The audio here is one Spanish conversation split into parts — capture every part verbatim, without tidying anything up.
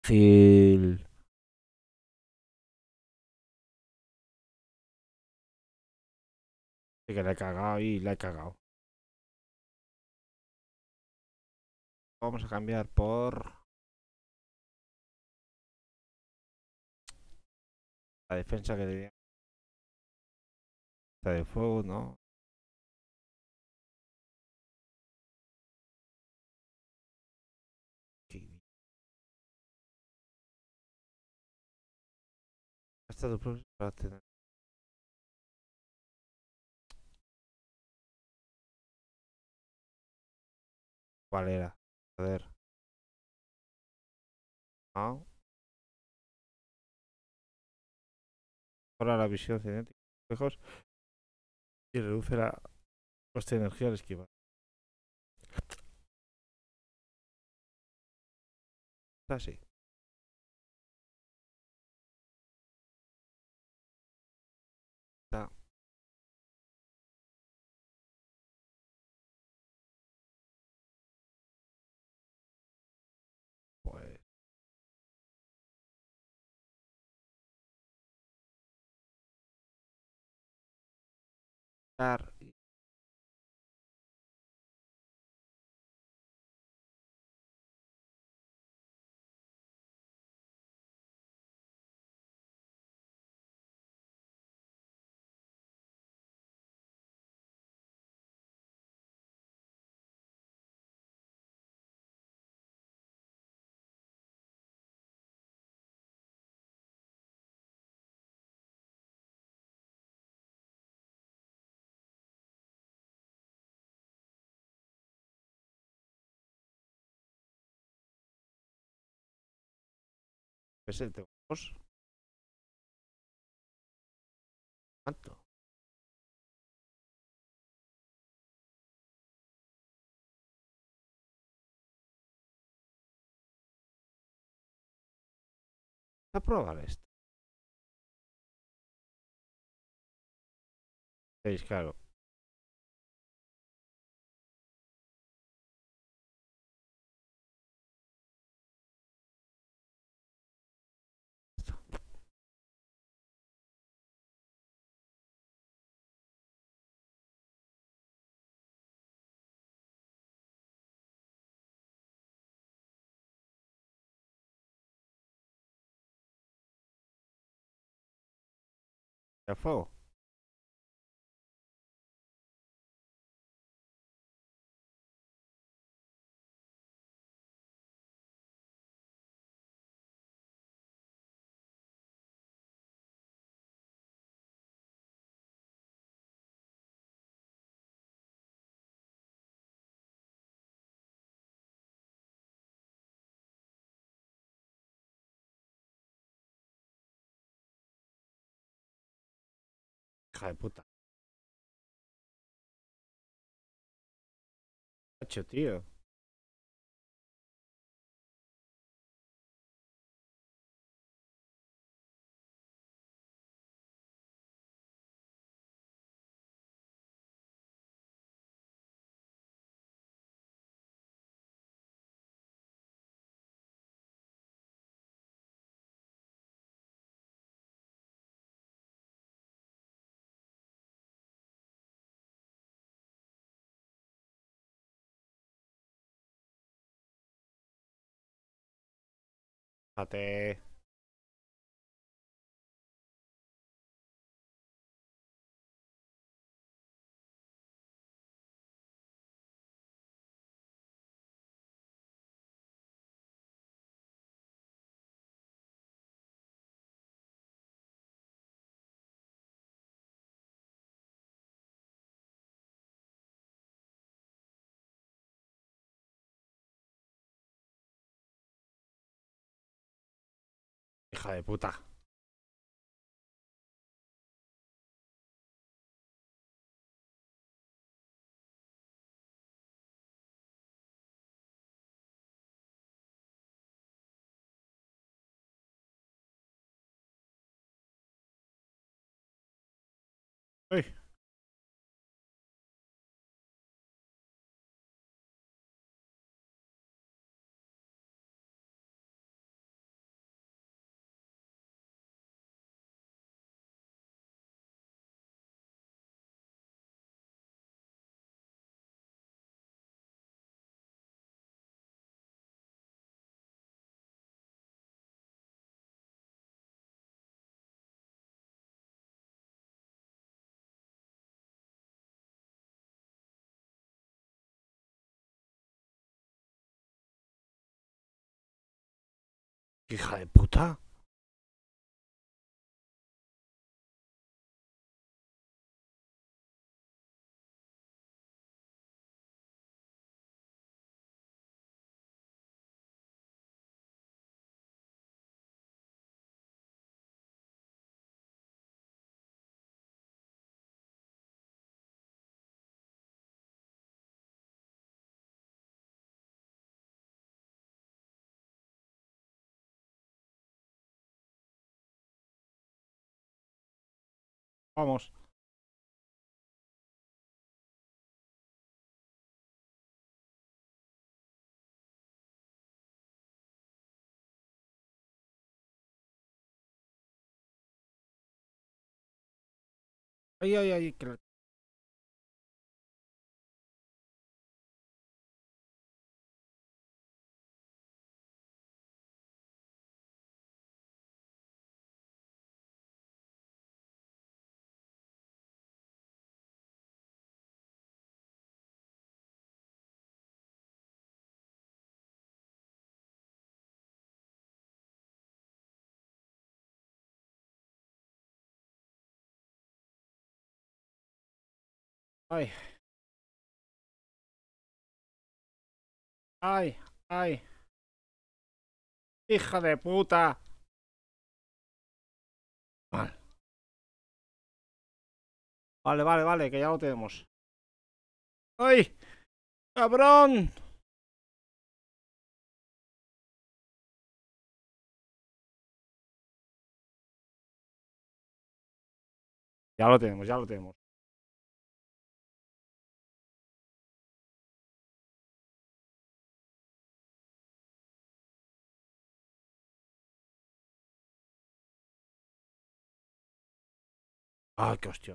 Fácil. Sí que la he cagado y la he cagado. Vamos a cambiar por la defensa que tenía. La de fuego, ¿no? Hasta tu próximo para tener. ¿Cuál era? Joder. ¿No? Ahora la visión cinética. Lejos y reduce la coste de energía al esquivar. Así. Está. Pues. Estar. ¿Es el dos? ¿Cuánto? A probar esto. seis, claro. ¿El fuego? Hija de puta. Macho, tío. Fíjate. Hija de puta. Uy. Hija de puta. Vamos. Ay, ay, ay. que la- Ay, ay, ay. Hija de puta. Vale, vale, vale, vale, que ya lo tenemos. ¡Ay! ¡Cabrón! Ya lo tenemos, ya lo tenemos. Ay, qué hostia.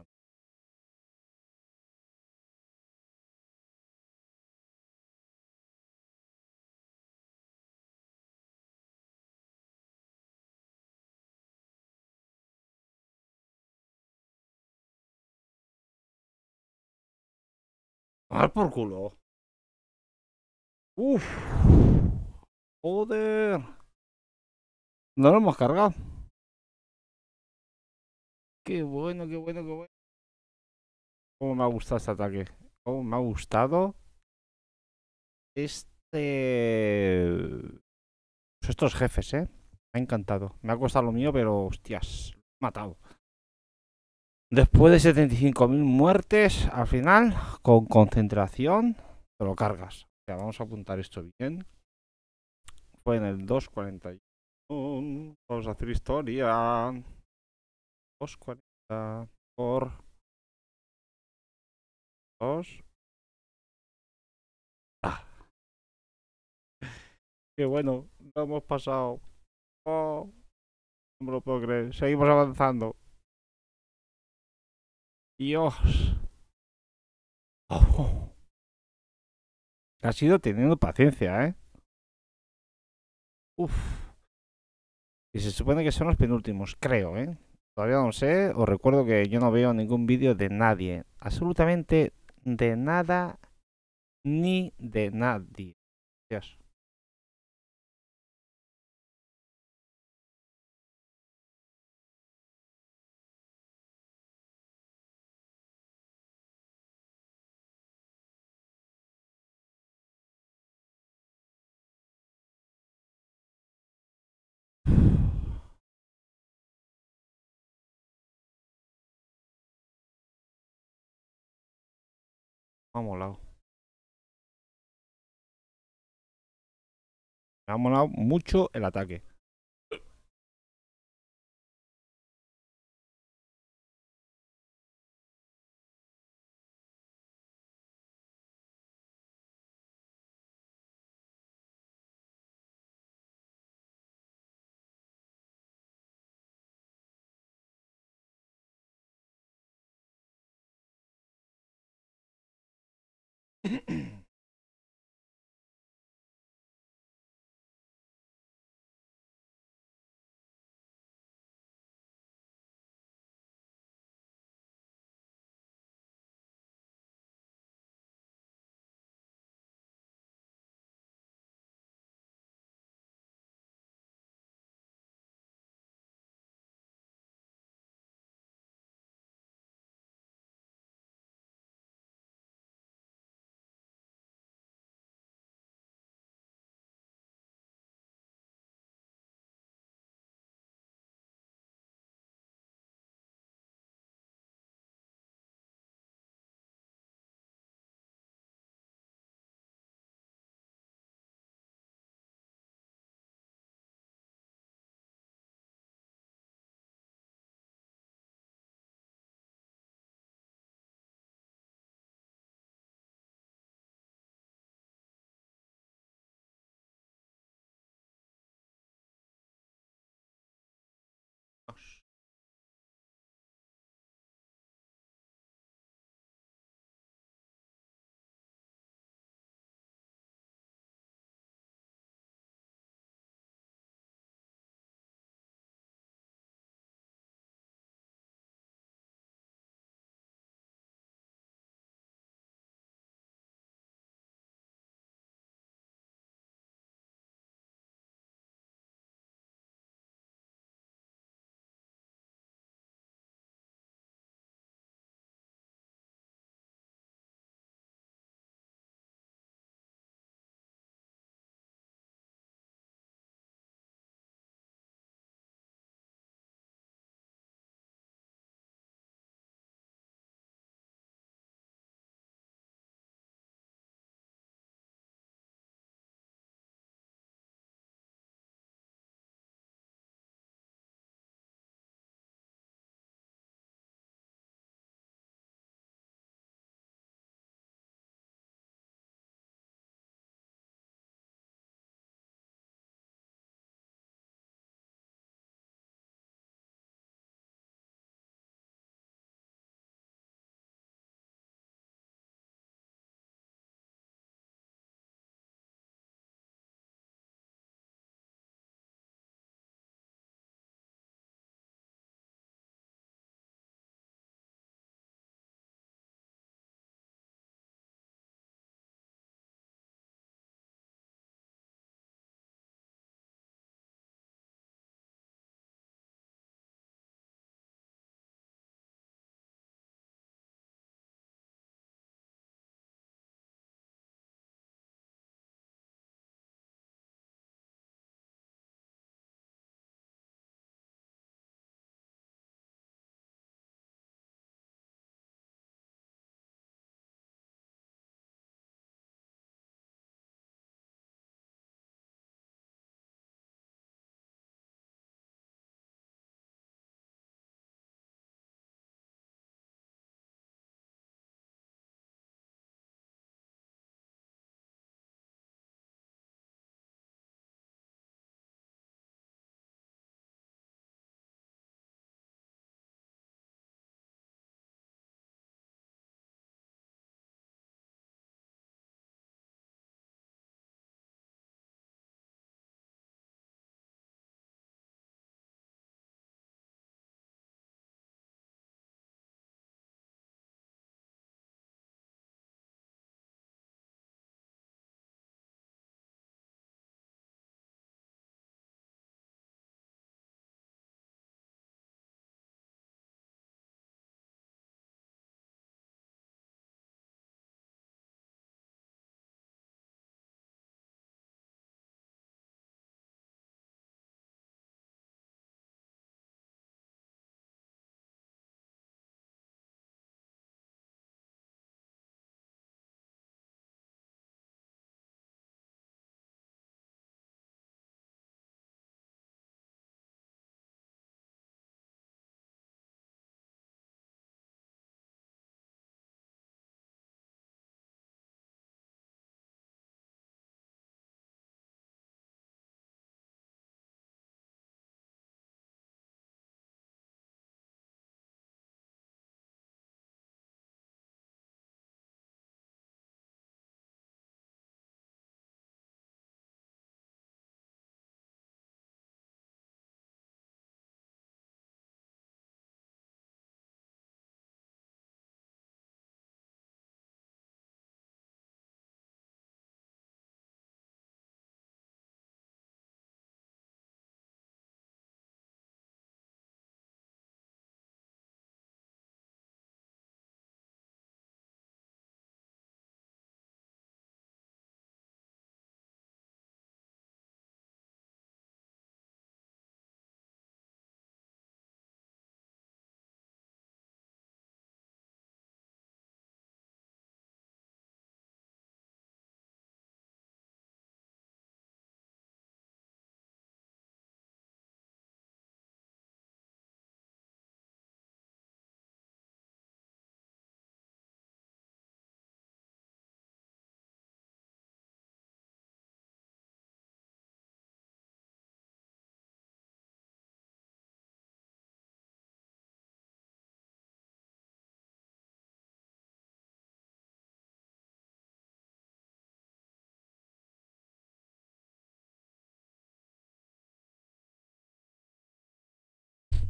A por culo. Uf. Joder. No lo hemos cargado. Qué bueno, qué bueno, qué bueno. Cómo me ha gustado este ataque. Cómo me ha gustado este... pues estos jefes, ¿eh? Me ha encantado. Me ha costado lo mío, pero hostias, me ha matado. Después de setenta y cinco mil muertes, al final, con concentración, te lo cargas. O sea, vamos a apuntar esto bien. Fue en el dos cuarenta y uno. Vamos a hacer historia. dos cuarenta por dos. Ah, qué bueno. Lo hemos pasado. Oh, no me lo puedo creer. Seguimos avanzando. Dios. Oh, ha sido teniendo paciencia, ¿eh? Uf. Y se supone que son los penúltimos, creo, ¿eh? Todavía no sé. Os recuerdo que yo no veo ningún vídeo de nadie. Absolutamente de nada ni de nadie. Dios. Me ha molado. Me ha molado mucho el ataque.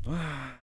Ah.